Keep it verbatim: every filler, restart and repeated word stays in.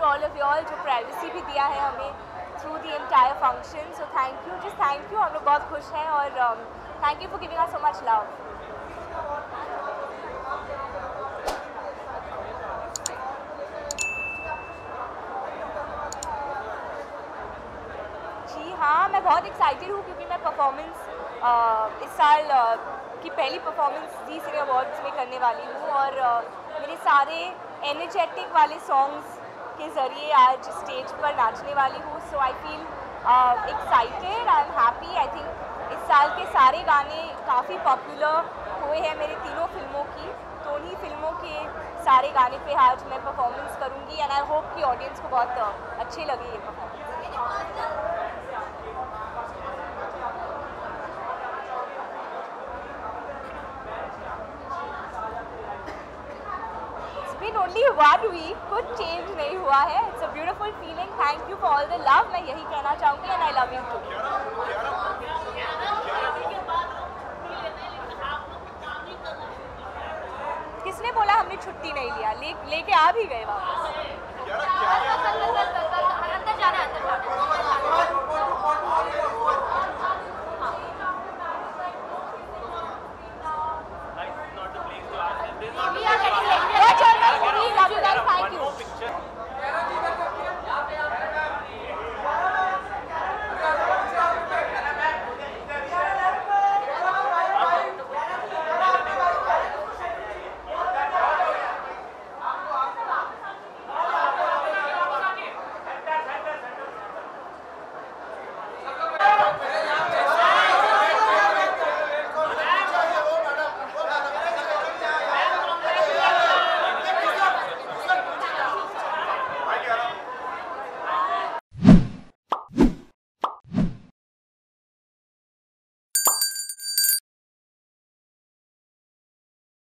All of you all जो privacy भी दिया है हमें through the entire function. So thank you, just thank you. हम लोग बहुत खुश हैं और thank you for giving us so much love. जी हाँ, मैं बहुत एक्साइटेड हूँ क्योंकि मैं परफॉर्मेंस इस साल uh, की पहली परफॉर्मेंस जी सिने अवार्ड्स में करने वाली हूँ और uh, मेरे सारे एनर्जेटिक वाले सॉन्ग्स के ज़रिए आज स्टेज पर नाचने वाली हूँ. So I feel excited, I am happy. I think इस साल के सारे गाने काफ़ी पॉपुलर हुए हैं मेरी तीनों फिल्मों की, तो उन्हीं फिल्मों के सारे गाने पे आज मैं परफॉर्मेंस करूँगी एंड आई होप कि ऑडियंस को बहुत uh, अच्छे लगे ये performance. been only one week, कुछ चेंज नहीं हुआ है. It's a beautiful feeling. Thank you for all the love. मैं यही कहना चाहूँगी and I love you too. किसने बोला हमने छुट्टी नहीं लिया? ले लेके आ भी गए वापस.